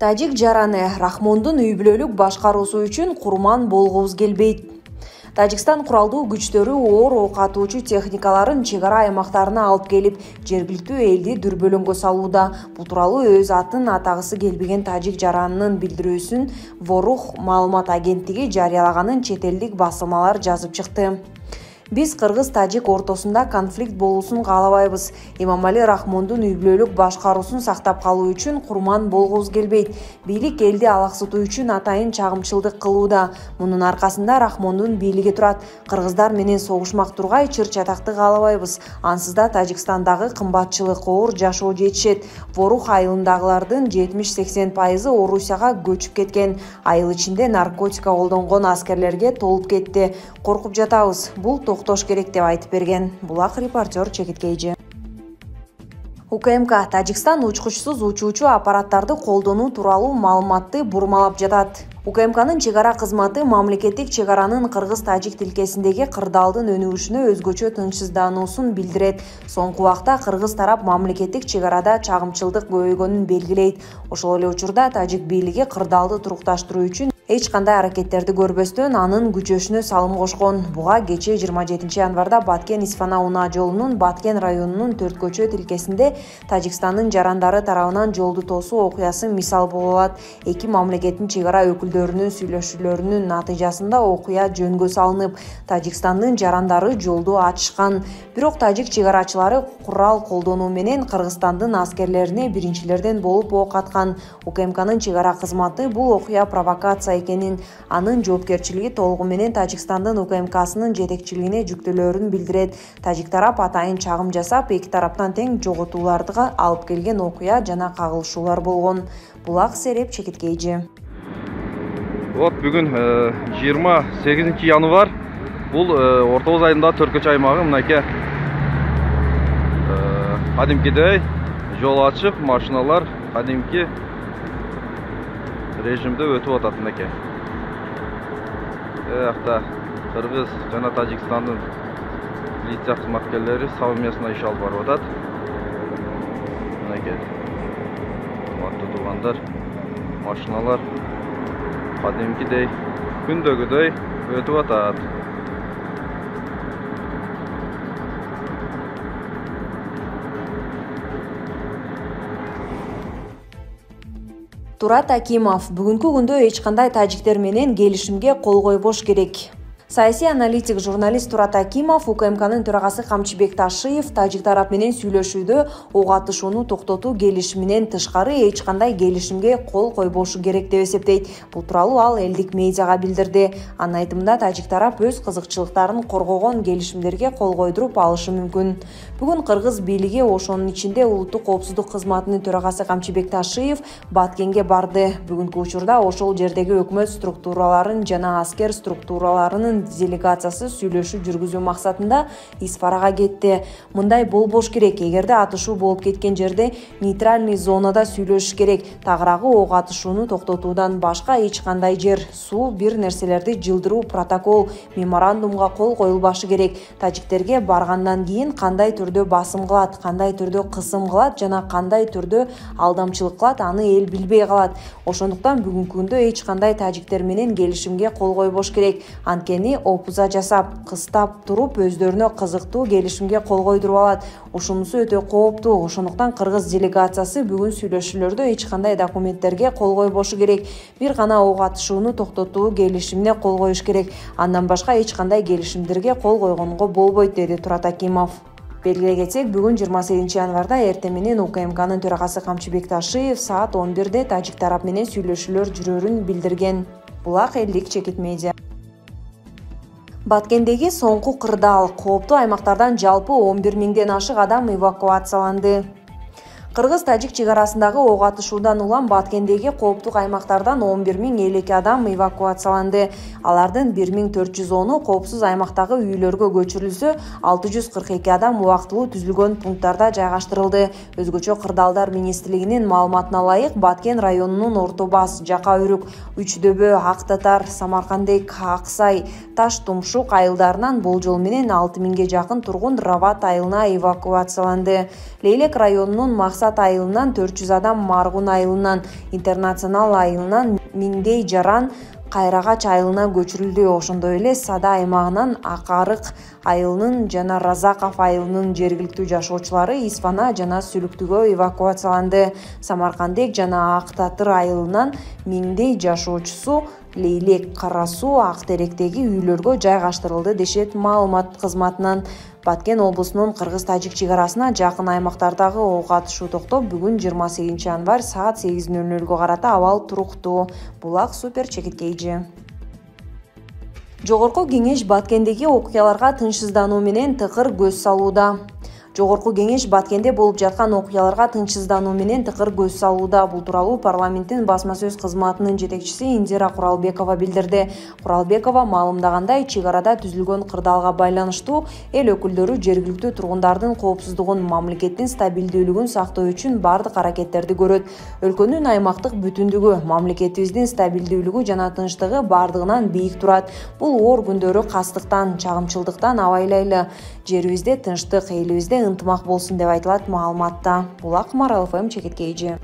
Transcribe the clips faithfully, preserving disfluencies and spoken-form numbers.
Тажик жараны Рахмондун үй бүлөлүк башкаруусу үчүн курман болгубуз келбейт. Тажикстан куралдуу күчтөрү оор ок атуучу техникаларын чек ара аймактарына алып келип, жергиликтүү элди дүрбөлөңгө салууда. Бул тууралуу өз атын атагысы келбеген тажик жаранынын билдирүүсүн Ворух маалымат агенттиги жарыялаганын чет элдик басылмалар жазып чыкты. Биз кыргыз-тажик ортосунда конфликт болуусун каалабайбыз. Имамали Рахмондун үй бүлөлүк башкаруусун сактап калуу үчүн курман болгубуз келбейт. Бийлик элди алаксытуу үчүн атайын чагымчылдык кылууда. Мунун аркасында Рахмондун бийлиги турат. Кыргыздар менен согушмак тургай чыр-чатакты каалабайбыз. Ансыз да Тажикстандагы кымбатчылык, оор жашоо жетишет. Ворух айылындагылардын жетимиш-сексен пайызы Орусияга көчүп кеткен. Айыл ичинде наркотика колдонгон аскерлерге толуп кетти. Коркуп жатабыз. Бул токтош керек деп айтып берген. Булак репортер Чекиткейжи. УКМК Тажикстан учкучсуз учуучу аппараттарды колдонуу тууралуу маалыматты бурмалап жатат. УКМКнын чек ара кызматы мамлекеттик чек аранын кыргыз-тажик тилкесиндеги кырдаалдын өнүгүшүнө өзгөчө тынчсыздануусун билдирет. Соңку убакта кыргыз тарап мамлекеттик чек арада чагымчылдык көбөйгөнүн белгилейт. Ошол эле учурда тажик бийлиги кырдаалды турукташтыруу үчүн эч кандай аракеттерди көрбөстөн анын күчөшүнө салым кошкон. Буга кечээ жыйырма жетинчи январда Баткен-Исфана унаа жолунун Баткен районунун төрт көчө тилкесинде Тажикстандын жарандары тарабынан жолду тосуу окуясы мисал боло алат. Эки мамлекеттин чек ара өкүлдөрүнүн сүйлөшүүлөрүнүн натыйжасында окуя жөнгө салынып, Тажикстандын жарандары жолду ачышкан. Бирок тажик чек арачылары курал колдонуу менен Кыргызстандын аскерлерине биринчилерден болуп ок аткан. УКМКнын чек ара кызматы бул окуя провокация экенин, анын жоопкерчилиги толугу менен Тажикстандын УКМКсынын жетекчилигине жүктөлөөрүн билдирет. Тажик тарап атайын чагым жасап, эки тараптан тең жоготууларды алып келген окуя жана кагылышуулар болгон. Булак Сереп, Чекиткейжи. Вот бүгүн жыйырма сегизинчи январ. Бул Орто Боз айылындагы төрт көчө аймагы мынакей кадимкидей жол ачык, машиналар кадимки режимде өтүп атат мынакей. Аяқта Кыргыз жана Тажикстандын полиция кызматкерлери совместно иш алып барып атат. Мынакей. Кымбаттуу туугандар, машиналар кадимкидей күндөгүдөй өтүп атат. Турат Акимов: бүгүнкү күндө эч кандай тажиктер менен келишимге кол койбош керек. Саясий аналитик журналист Турат Акимов УКМКнын төрагасы Камчыбек Ташиев тажик тарап менен сүйлөшүүдө ок атышууну токтотуу келишиминен тышкары эч кандай келишимге кол койбошу керек деп эсептейт. Бул тууралуу ал элдик медиага билдирди. Анын айтымында тажик тарап өз кызыкчылыктарын коргогон келишимдерге кол койдуруп алышы мүмкүн. Бүгүн Кыргыз бийлиги, ошонун ичинде Улуттук коопсуздук кызматынын төрагасы Камчыбек Ташиев Баткенге барды. Бүгүнкү учурда ошол жердеги өкмөт структураларын жана аскер структураларынын делегациясы сүйлөшүү жүргүзүү максатында Исфарага кетти. Мындай болбош керек. Эгерде атышуу болуп кеткен жерде нейтральный зонада сүйлөшүш керек. Тагыраагы ок атышууну токтотуудан башка эч кандай жер, суу, бир нерселерди жылдыруу протокол, меморандумга кол коюлбашы керек. Тажиктерге баргандан кийин кандай түрдө басым кылат, кандай түрдө кысым кылат жана кандай түрдө алдамчылык кылат, аны эл билбей калат. Ошондуктан бүгүнкү күндө эч кандай тажиктер менен келишимге кол койбош керек. Анткени опуза жасап, кыстап туруп өздөрүнө кызыктуу келишимге кол койдуруп алат. Ушунусу өтө кооптуу. Ошондуктан Кыргыз делегациясы бүгүн сүйлөшүүлөрдө эч кандай документтерге кол койбошу керек. Бир гана ок атышууну токтотуу келишимине кол коюш керек. Андан башка эч кандай келишимдерге кол койгонго болбойт, деди Турат Акимов. Белгилей кетсек, бүгүн жыйырма сегизинчи январда эртең менен УКМКнын төрагасы Камчыбек Ташиев саат он бирде тажик тарап менен сүйлөшүүлөр жүрөрүн билдирген. Булак элдик Чекит медиа. Баткендеги соңку кырдаал. Кооптуу аймактардан жалпы он бир миңден ашык адам эвакуацияланды. Кыргыз-тажик чек арасындагы ок атышуудан улам Баткендеги кооптук аймактардан он бир миң элүү эки адам эвакуацияланды. Алардын бир миң төрт жүз оны коопсуз аймактагы үйлөргө көчүрүлсө, алты жүз кырк эки адам убактылуу түзүлгөн пункттарда жайгаштырылды. Өзгөчө кырдаалдар министрлигинин маалыматына ылайык, Баткен районунун Орто Бас, Жака Үрүк, Үч Дөбө, Ак Татар, Самаркандек, Аксай, Таш Тумшук айылдарынан болжол менен алты миңге жакын тургун Рават айылына эвакуацияланды. Лейлек районунун Максат Максат айылынан төрт жүз адам, Маргун айылынан, Интернационал айылынан миңдей жаран Кайрагач айылына көчүрүлдү. Ошондой эле Сада аймагынан Акарык айылынын жана Разаков айылынын жергиликтүү жашоочулары Исфана жана Сүлүктүгө эвакуацияланды. Самаркандек жана Актатыр айылынан миңдей жашоочусу Лейлек Карасу Актеректеги үйлөргө жайгаштырылды дешет маалымат кызматынан. Баткен облусунун кыргыз-тажик чек арасына жакын аймактардагы ок атышуу токтоп, бүгүн жыйырма сегизинчи январь саат сегиз нөл нөлгө карата абал туруктуу. Булак Супер Чекиткейжи. Жогорку кеңеш Баткендеги окуяларга тынчсыздануу менен тыкыр көз салууда. Жогорку кеңеш Баткенде болуп жаткан окуяларга тынчсыздануу менен тыкыр көз салууда. Бул тууралуу парламенттин басма сөз кызматынын жетекчиси Индира Куралбекова билдирди. Куралбекова маалымдагандай, чек арада түзүлгөн кырдаалга байланыштуу эл өкүлдөрү жергиликтүү тургундардын коопсуздугун, мамлекеттин стабилдүүлүгүн сактоо үчүн бардык аракеттерди көрөт. Өлкөнүн аймактык бүтүндүгү, мамлекетибиздин стабилдүүлүгү жана тынчтыгы бардыгынан бийик турат. Бул оор күндөрү кастыктан, чагымчылдыктан абайлайлы. Жерибизде тынчтык, элибизде ынтымак болсун деп айтылат маалыматта. Булак Марал эф эм Чекиткейжи.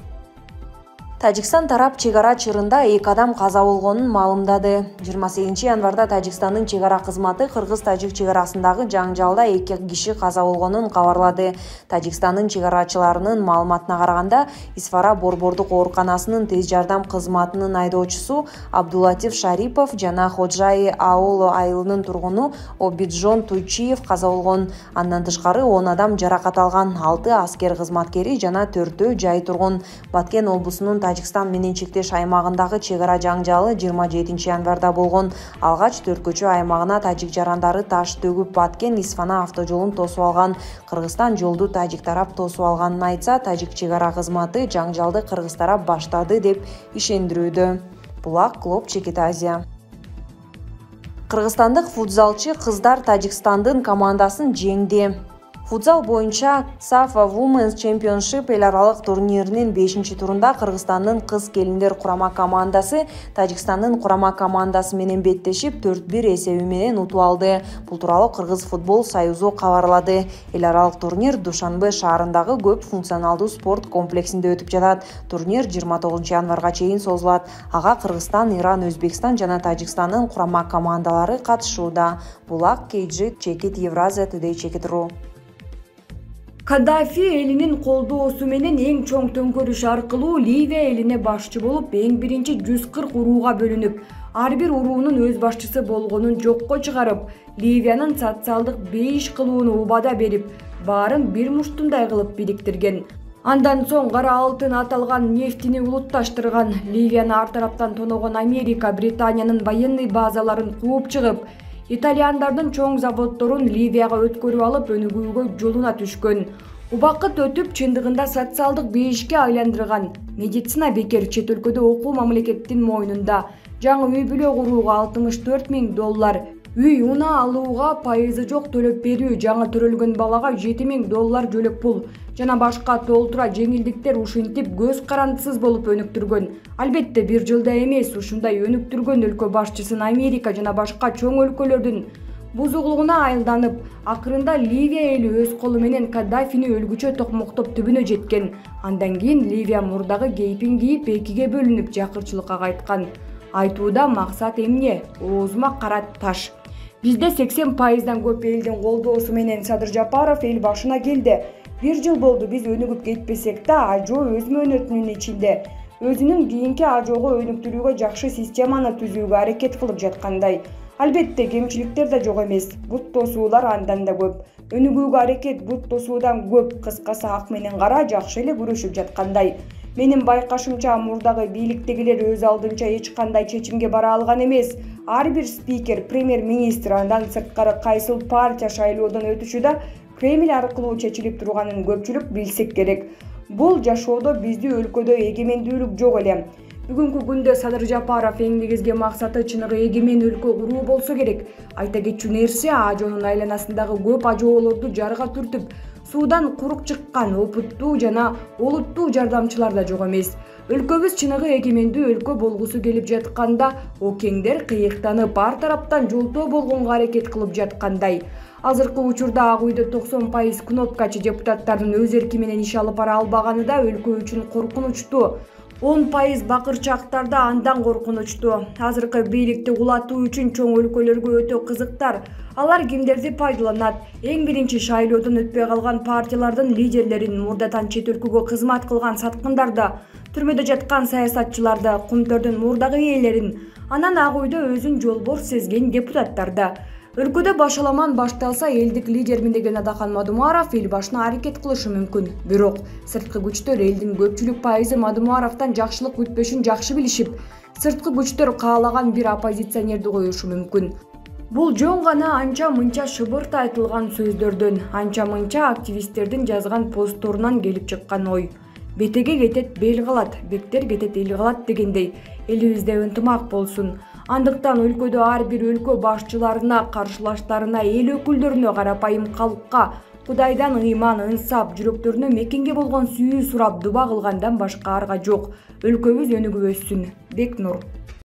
Тажикстан тарап чек ара чырында эки адам каза болгонун маалымдады. жыйырма сегизинчи январда Тажикстандын чек ара кызматы кыргыз-тажик чек арасындагы жаңжалда эки киши каза болгонун кабарлады. Тажикстандын чек арачыларынын маалыматына караганда, Исфара борбордук ооруканасынын тез жардам кызматынын айдоочусу Абдулатиф Шарипов жана Ходжай Аоло айылынын тургуну Обиджон Туйчиев каза болгон. Андан тышкары он адам жаракат алган, алты аскер кызматкери жана төртөө жай тургун. Баткен облусунун Тажикстан менен чектеш аймагындагы чек ара жаңжалы жыйырма жетинчи январда болгон. Алгач Төрткөчө аймагына тажик жарандары таш төгүп Баткен Исфана автожолун тосуп алган. Кыргызстан жолду тажик тарап тосуп алганын айтса, тажик чек ара кызматы жаңжалды кыргыз тарап баштады деп ишендирүүдө. Булак Клуб Чекит Азия. Кыргызстандык футзалчы кыздар Тажикстандын командасын жеңди. Футзал боюнча Safa Women's Championship эл аралык турниринин бешинчи турунда Кыргызстандын кыз келиндер курама командасы Тажикстандын курама командасы менен беттешип төрт бир эсеби менен утуп алды. Бул тууралуу Кыргыз футбол союзу кабарлады. Эл аралык турнир Душанбе шаарындагы көп функционалдуу спорт комплексинде өтүп жатат. Турнир жыйырма тогузунчу январга чейин созулат. Ага Кыргызстан, Иран, Өзбекстан жана Тажикстандын курама командалары катышууда. Булак Кейджи Чекит Евразия Today Чекит.ру. Каддафи элинин колдоосу менен эң чоң төңкөрүш аркылуу Ливия элине башчы болуп, эң биринчи жүз кырк урууга бөлүнүп, ар бир уруунун өз башчысы болгонун жокко чыгарып, Ливиянын социалдык бейиш кылууну убада берип, баарын бир муштундай кылып бириктирген. Андан соң кара алтын аталган нефтини улутташтырган. Ливияны ар тараптан тоногон Америка, Британиянын военный базаларын кууп чыгып, итальяндардын чоң заводдорун Ливияга өткөрүп алып, өнүгүүгө жолуна түшкөн. Убакыт өтүп, чындыгында социалдык бейишке айландырган. Медицина бекер, чет өлкөдө окуу мамлекеттин мойнунда. Жаңы үй бүлө курууга алтымыш төрт миң доллар, үй унаа алууга пайызы жок төлөп берүү, жаңы төрөлгөн балага жети миң доллар жөлөк пул жана башка толтура жеңилдиктер ушинтип көз карандысыз болуп өнүктүргөн. Албетте бир жылда эмес, ушундай өнүктүргөн өлкө башчысын Америка жана башка чоң өлкөлөрдүн бузугулугуна айылданып, акырында Ливия эли өз колу менен Каддафини өлгүчө токмоктоп түбүнө жеткен. Андан кийин Ливия мурдагы кейпин кийип экиге бөлүнүп жакырчылыкка кайткан. Айтууда максат эмне? Оозума кара таш. Бизде сексен пайыздан көп элдин колдоосу менен Садыр Жапаров эл башына келди. Бир жыл болду биз өнүгүп кетпесек да, Ажо өз мөөнөтүнүн ичинде өзүнүн кийинки Ажого өнүктүрүүгө жакшы системаны түзүүгө аракет кылып жаткандай. Албетте кемчиликтер да жок эмес. Бут тосуулар андан да көп. Өнүгүүгө аракет бут тосуудан көп. Кыскасы ак менен кара жакшы эле күрөшүп жаткандай. Менин байкашымча мурдагы бийликтегилер өз алдынча эч кандай чечимге бара алган эмес. Ар бир спикер, премьер-министр, андан сырткары кайсыл партия шайлоодон өтүшү да Кремль аркылуу чечилип турганын көпчүлүк билсек керек. Бул жашоодо бизди өлкөдө эгемендүүлүк жок эле. Бүгүнкү күндө Садыр Жапаров эң негизги максаты чыныгы эгемен өлкө куруу болсо керек. Айта кетчү нерсе, Ажонун айланасындагы көп ажоолорду жарга түртүп, суудан курук чыккан опуттуу жана олуттуу жардамчылар да жок эмес. Өлкөбүз чыныгы эгемендүү өлкө болгусу келип жатканда, океңдер кыйыктанып, ар тараптан жолтоо болгонго аракет кылып жаткандай. Азыркы учурда ак үйдө токсон пайыз кнопкачы депутаттардын өз эрки менен иш алып бара албаганы да өлкө үчүн коркунучтуу. он пайыз бакырчактар да андан коркунучтуу. Азыркы бийликти кулатуу үчүн чоң өлкөлөргө өтө кызыктар. Алар кимдерди пайдаланат? Эң биринчи шайлоодон өтпөй калган партиялардын лидерлерин, мурдатан чет өлкөгө кызмат кылган саткындарды, түрмөдө жаткан саясатчыларды, кумтөрдүн мурдагы ээлерин, анан ак үйдө өзүн жолбор сезген депутаттарды. Өлкөдө башаламан башталса, элдик лидермин деген Адахан Мадумаров эл башына аракет кылышы мүмкүн. Бирок сырткы күчтөр элдин көпчүлүк пайызы Мадумаровдон жакшылык күтпөшүн жакшы билишип, сырткы күчтөр каалаган бир оппозиционерди коюшу мүмкүн. Бул жөн гана анча-мынча шыбырт айтылган сөздөрдөн, анча-мынча активисттердин жазган постторунан келип чыккан ой. Бетеге кетет бел калат, бектер кетет эл калат дегендей, элибизде ынтымак болсун. Андыктан өлкөдө ар бир өлкө башчыларына, каршылаштарына, эл өкүлдөрүнө, карапайым калкка Кудайдан ыйман, ынсап, жүрөктөрүнө мекенге болгон сүйүү сурап дуба кылгандан башка арга жок. Өлкөбүз өнүгүп өссүн. Бекнур.